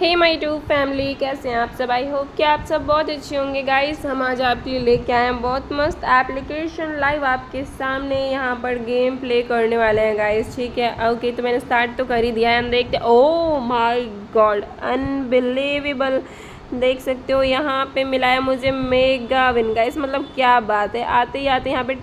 Hey my to family, कैसे हैं आप सब। आई होप कि आप सब बहुत अच्छे होंगे। गाइस हम आज आपके लिए लेके आए हैं बहुत मस्त एप्लीकेशन लाइव आपके सामने। यहाँ पर गेम प्ले करने वाले हैं गाइस, ठीक है। ओके तो मैंने स्टार्ट तो कर ही दिया है। हम देखते हैं। Oh my god, unbelievable. देख सकते हो यहाँ पे मिला है मुझे मेगा विन गाइस, मतलब क्या बात है। आते ही आते यहाँ पे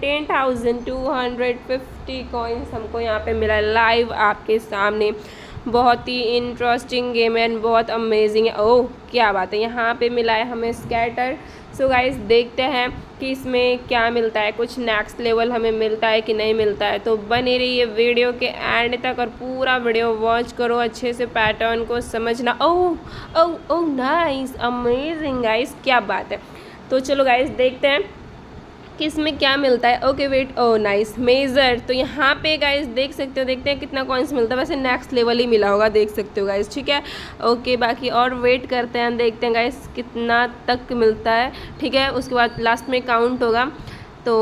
10,250 कॉइन्स हमको यहाँ पे मिला है लाइव आपके सामने। बहुत ही इंटरेस्टिंग गेम है एंड बहुत अमेजिंग है। ओह क्या बात है, यहाँ पे मिला है हमें स्कैटर। सो गाइस देखते हैं कि इसमें क्या मिलता है, कुछ नेक्स्ट लेवल हमें मिलता है कि नहीं मिलता है। तो बने रहिए वीडियो के एंड तक और पूरा वीडियो वॉच करो, अच्छे से पैटर्न को समझना। Oh oh oh nice, amazing guys, क्या बात है। तो चलो गाइस देखते हैं कि इसमें क्या मिलता है। Okay wait, oh nice, measure. तो यहाँ पे गाइस देख सकते हो, देखते हैं कितना कॉइन्स मिलता है। वैसे नेक्स्ट लेवल ही मिला होगा, देख सकते हो गाइस, ठीक है। ओके बाकी और वेट करते हैं, देखते हैं गाइस कितना तक मिलता है, ठीक है। उसके बाद लास्ट में काउंट होगा। तो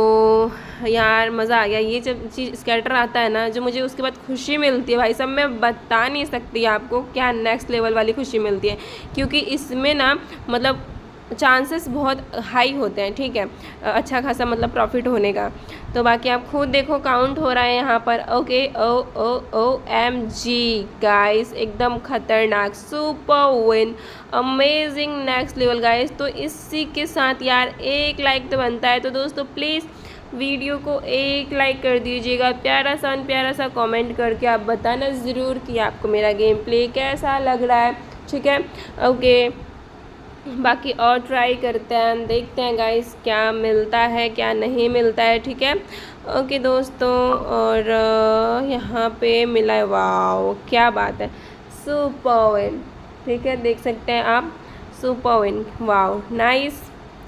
यार मज़ा आ गया। ये जब चीज़ स्कैटर आता है ना, जो मुझे उसके बाद खुशी मिलती है भाई साहब, मैं बता नहीं सकती आपको क्या नेक्स्ट लेवल वाली खुशी मिलती है। क्योंकि इसमें ना मतलब चांसेस बहुत हाई होते हैं, ठीक है, अच्छा खासा मतलब प्रॉफिट होने का। तो बाकी आप खुद देखो, काउंट हो रहा है यहाँ पर। Okay oh oh O M G guys, एकदम खतरनाक, super win, amazing, next level guys. तो इसी के साथ यार एक लाइक तो बनता है। तो दोस्तों प्लीज़ वीडियो को एक लाइक कर दीजिएगा, प्यारा सा कमेंट करके आप बताना ज़रूर कि आपको मेरा गेम प्ले कैसा लग रहा है, ठीक है। ओके बाकी और ट्राई करते हैं, देखते हैं गाइस क्या मिलता है क्या नहीं मिलता है, ठीक है। ओके दोस्तों, और यहाँ पे मिला है, वाओ क्या बात है, सुपर विन, ठीक है, देख सकते हैं आप, super win, wow nice.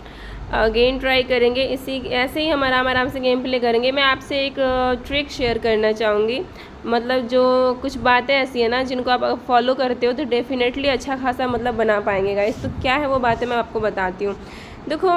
Again try करेंगे, इसी ऐसे ही हम आराम से गेम प्ले करेंगे। मैं आपसे एक ट्रिक शेयर करना चाहूँगी, मतलब जो कुछ बातें ऐसी है ना जिनको आप फॉलो करते हो तो डेफिनेटली अच्छा खासा मतलब बना पाएंगे गाइस। तो क्या है वो बातें, मैं आपको बताती हूँ। देखो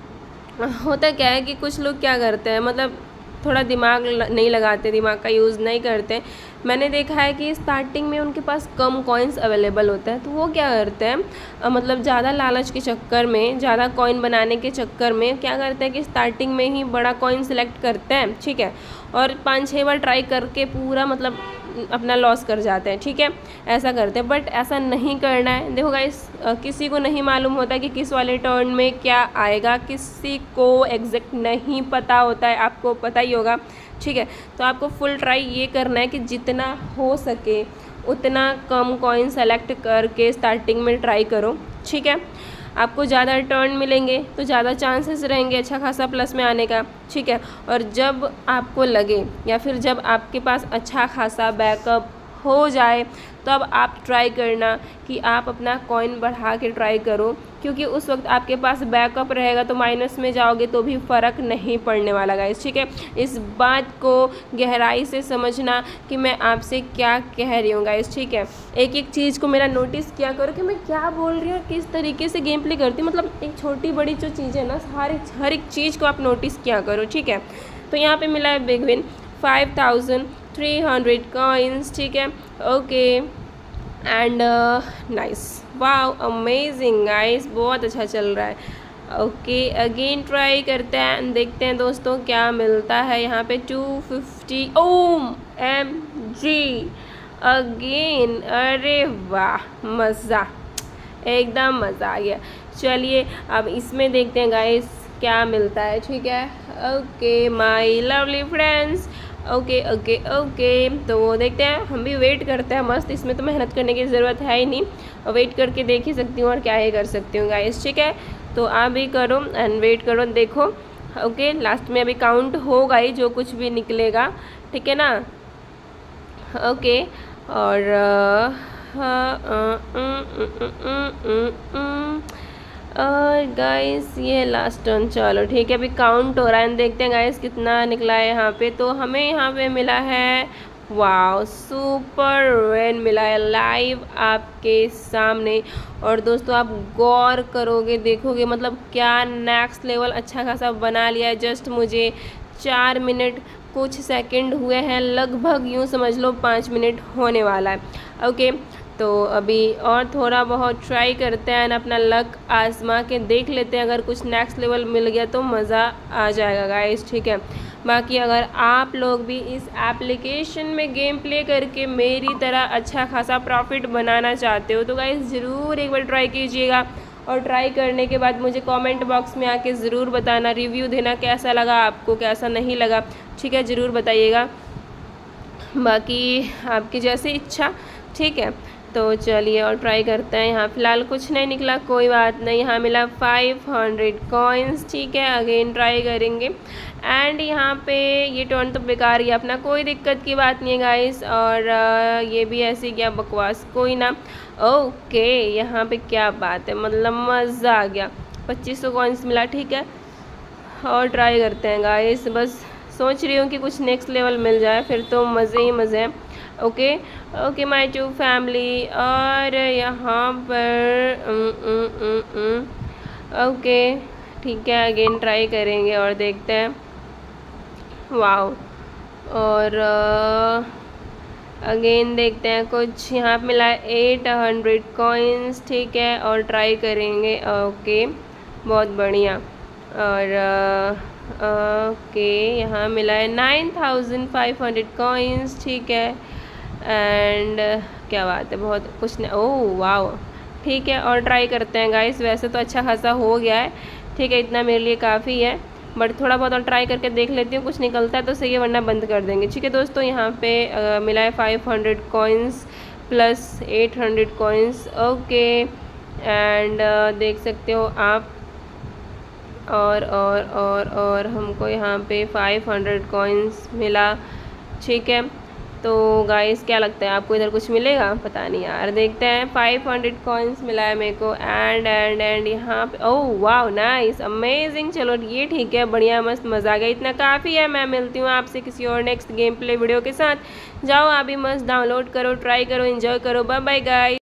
होता क्या है कि कुछ लोग क्या करते हैं, मतलब थोड़ा दिमाग नहीं लगाते, दिमाग का यूज़ नहीं करते। मैंने देखा है कि स्टार्टिंग में उनके पास कम कॉइन्स अवेलेबल होता है, तो वो क्या करते हैं मतलब ज़्यादा लालच के चक्कर में, ज़्यादा कॉइन बनाने के चक्कर में क्या करते हैं कि स्टार्टिंग में ही बड़ा कॉइन सेलेक्ट करते हैं, ठीक है, और 5-6 बार ट्राई करके पूरा मतलब अपना लॉस कर जाते हैं, ठीक है, ऐसा करते हैं। बट ऐसा नहीं करना है। देखो गाइस किसी को नहीं मालूम होता कि किस वाले टर्न में क्या आएगा, किसी को एग्जैक्ट नहीं पता होता है, आपको पता ही होगा, ठीक है। तो आपको फुल ट्राई ये करना है कि जितना हो सके उतना कम कॉइन सेलेक्ट करके स्टार्टिंग में ट्राई करो, ठीक है। आपको ज़्यादा टर्न मिलेंगे तो ज़्यादा चांसेस रहेंगे अच्छा खासा प्लस में आने का, ठीक है। और जब आपको लगे या फिर जब आपके पास अच्छा खासा बैकअप हो जाए तो अब आप ट्राई करना कि आप अपना कॉइन बढ़ा के ट्राई करो, क्योंकि उस वक्त आपके पास बैकअप रहेगा तो माइनस में जाओगे तो भी फ़र्क नहीं पड़ने वाला गाइस, ठीक है। इस बात को गहराई से समझना कि मैं आपसे क्या कह रही हूँ गाइस, ठीक है। एक एक चीज़ को मेरा नोटिस किया करो कि मैं क्या बोल रही हूँ, किस तरीके से गेम प्ले करती हूँ, मतलब एक छोटी बड़ी जो चीज़ है ना, हर एक चीज़ को आप नोटिस किया करो, ठीक है। तो यहाँ पर मिला है बिग विन 5,300 कॉइन्स, ठीक है। Okay and nice, wow amazing guys, बहुत अच्छा चल रहा है। ओके अगेन ट्राई करते हैं, देखते हैं दोस्तों क्या मिलता है। यहाँ पे 250 OMG अगेन, अरे वाह मज़ा, एकदम मज़ा आ गया। चलिए अब इसमें देखते हैं गाइस क्या मिलता है, ठीक है। Okay my lovely friends, okay okay okay तो देखते हैं, हम भी वेट करते हैं मस्त। इसमें तो मेहनत करने की ज़रूरत है ही नहीं, वेट करके देख ही सकती हूँ और क्या ही कर सकती हूँ गाइस, ठीक है। तो आप भी करो एंड वेट करो, देखो। ओके लास्ट में अभी काउंट होगा ही, जो कुछ भी निकलेगा, ठीक है ना। ओके और और गाइस ये लास्ट टर्न, चलो ठीक है, अभी काउंट हो रहा है, देखते हैं गाइस कितना निकला है यहाँ पे। तो हमें यहाँ पे मिला है, वाओ सुपर विन मिला है लाइव आपके सामने। और दोस्तों आप गौर करोगे, देखोगे मतलब क्या नेक्स्ट लेवल अच्छा खासा बना लिया है। जस्ट मुझे 4 मिनट कुछ सेकंड हुए हैं, लगभग यूँ समझ लो 5 मिनट होने वाला है। ओके तो अभी और थोड़ा बहुत ट्राई करते हैं और अपना लक आजमा के देख लेते हैं, अगर कुछ नेक्स्ट लेवल मिल गया तो मज़ा आ जाएगा गाइस, ठीक है। बाकी अगर आप लोग भी इस एप्लीकेशन में गेम प्ले करके मेरी तरह अच्छा खासा प्रॉफिट बनाना चाहते हो तो गाइस ज़रूर एक बार ट्राई कीजिएगा, और ट्राई करने के बाद मुझे कमेंट बॉक्स में आके ज़रूर बताना, रिव्यू देना कैसा लगा आपको, कैसा नहीं लगा, ठीक है, ज़रूर बताइएगा। बाकी आपकी जैसी इच्छा, ठीक है। तो चलिए और ट्राई करते हैं। यहाँ फ़िलहाल कुछ नहीं निकला, कोई बात नहीं। यहाँ मिला 500 कॉइन्स, ठीक है। अगेन ट्राई करेंगे। एंड यहाँ पे ये टर्न तो बेकार ही, अपना कोई दिक्कत की बात नहीं है गाइस। और ये भी ऐसी क्या बकवास, कोई ना। ओके, यहाँ पे क्या बात है, मतलब मज़ा आ गया। 2500 कॉइन्स मिला, ठीक है। और ट्राई करते हैं गाइस, बस सोच रही हूँ कि कुछ नेक्स्ट लेवल मिल जाए, फिर तो मज़े ही मज़े हैं। Okay okay my to family. और यहाँ पर ओके ठीक है, अगेन ट्राई करेंगे और देखते हैं। वाओ, और अगेन देखते हैं कुछ। यहाँ पे मिला 800 कॉइन्स, ठीक है, और ट्राई करेंगे। ओके, बहुत बढ़िया। और ओके, यहाँ मिला है 9500 कॉइन्स, ठीक है। एंड क्या बात है, बहुत कुछ नहीं। ओह वाओ, ठीक है, और ट्राई करते हैं गाइस। वैसे तो अच्छा खासा हो गया है, ठीक है, इतना मेरे लिए काफ़ी है, बट थोड़ा बहुत और ट्राई करके देख लेती हूँ, कुछ निकलता है तो सही है, वरना बंद कर देंगे, ठीक है दोस्तों। यहाँ पे मिला है 500 coins plus 800 coins, okay. And देख सकते हो आप। और हमको यहाँ पे 500 कॉइन्स मिला, ठीक है। तो गाइस क्या लगता है आपको, इधर कुछ मिलेगा? पता नहीं यार, देखते हैं। 500 कॉइन्स मिला है मेरे को। एंड यहाँ पे ओह वाओ, नाइस, अमेजिंग। चलो ये ठीक है, बढ़िया, मस्त, मज़ा आ गया, इतना काफ़ी है। मैं मिलती हूँ आपसे किसी और नेक्स्ट गेम प्ले वीडियो के साथ। जाओ आप भी मस्त डाउनलोड करो, ट्राई करो, एंजॉय करो। Bye bye guys.